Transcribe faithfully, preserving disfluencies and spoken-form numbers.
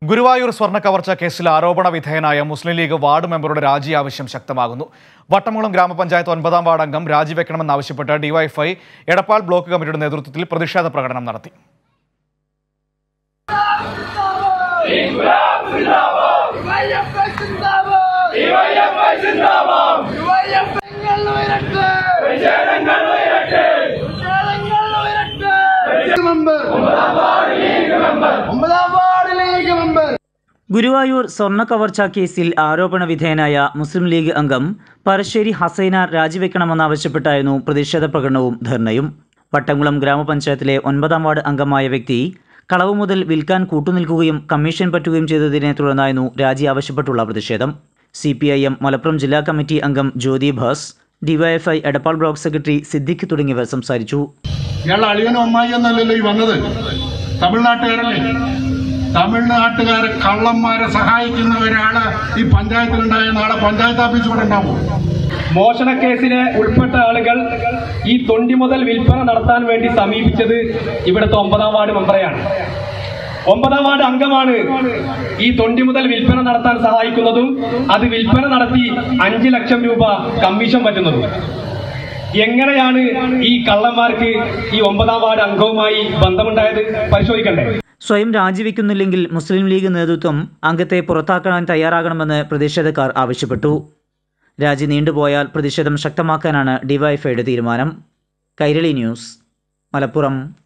ഗുരുവായൂർ സ്വർണ്ണ കവർച്ച കേസിൽ ആരോപണ വിധേയനായ മുസ്ലിം ലീഗ് വാർഡ് മെമ്പറുടെ രാജി ആവശ്യം ശക്തമാകുന്നു. വട്ടംകുളം ഗ്രാമപഞ്ചായത്ത് ഒൻപതാം വാർഡ് അംഗം രാജിവെക്കണമെന്നാവശ്യപ്പെട്ട് ഡിവൈഎഫ്ഐ എടപ്പാൾ ബ്ലോക്ക് കമ്മിറ്റിയുടെ നേതൃത്വത്തിൽ പ്രതിഷേധ പ്രകടനം നടത്തി. ഗുരുവായൂർ സ്വർണ്ണ കവർച്ച കേസിൽ ആരോപണ വിധേയനായ മുസ്ലിം ലീഗ് അംഗം പറശ്ശേരി ഹസൈന രാജിവെക്കണമെന്നാവശ്യപ്പെട്ടായിരുന്നു പ്രതിഷേധ പ്രകടനവും ധർണയും. വട്ടംകുളം ഗ്രാമപഞ്ചായത്തിലെ ഒൻപതാം വാർഡ് അംഗമായ വ്യക്തി കളവ് മുതൽ വിൽക്കാൻ കൂട്ടുനിൽക്കുകയും കമ്മീഷൻ പറ്റുകയും ചെയ്തതിനെ തുടർന്നായിരുന്നു രാജി ആവശ്യപ്പെട്ടുള്ള പ്രതിഷേധം. C P I M Malappuram ജില്ലാ കമ്മിറ്റി അംഗം Jyothi Bhas, DYFI Edappal block secretary Siddique തുടങ്ങിയവർ സംസാരിച്ചു. തമിഴ്നാട്ടുകാരെ കള്ളന്മാരെ സഹായിക്കുന്നവരാണ് ഈ പഞ്ചായത്തിലുണ്ടായ നാളെ പഞ്ചായത്ത് ഓഫീസ് കൂടെ ഉണ്ടാവും. മോഷണക്കേസിലെ ഉൾപ്പെട്ട ആളുകൾ ഈ തൊണ്ടി മുതൽ വിൽപ്പന നടത്താൻ വേണ്ടി സമീപിച്ചത് ഇവിടുത്തെ ഒമ്പതാം വാർഡ് മെമ്പറെയാണ്. ഒമ്പതാം വാർഡ് അംഗമാണ് ഈ തൊണ്ടി മുതൽ വിൽപ്പന നടത്താൻ സഹായിക്കുന്നതും അത് വിൽപ്പന നടത്തി അഞ്ചു ലക്ഷം രൂപ കമ്മീഷൻ പറ്റുന്നതും. എങ്ങനെയാണ് ഈ കള്ളന്മാർക്ക് ഈ ഒമ്പതാം വാർഡ് അംഗവുമായി ബന്ധമുണ്ടായത് പരിശോധിക്കണ്ടേ? സ്വയം രാജിവെക്കുന്നില്ലെങ്കിൽ മുസ്ലിം ലീഗ് നേതൃത്വം അംഗത്തെ പുറത്താക്കാൻ തയ്യാറാകണമെന്ന് പ്രതിഷേധക്കാർ ആവശ്യപ്പെട്ടു. രാജി നീണ്ടുപോയാൽ പ്രതിഷേധം ശക്തമാക്കാനാണ് ഡിവൈഎഫ്ഐയുടെ തീരുമാനം. കൈരളി ന്യൂസ്, മലപ്പുറം.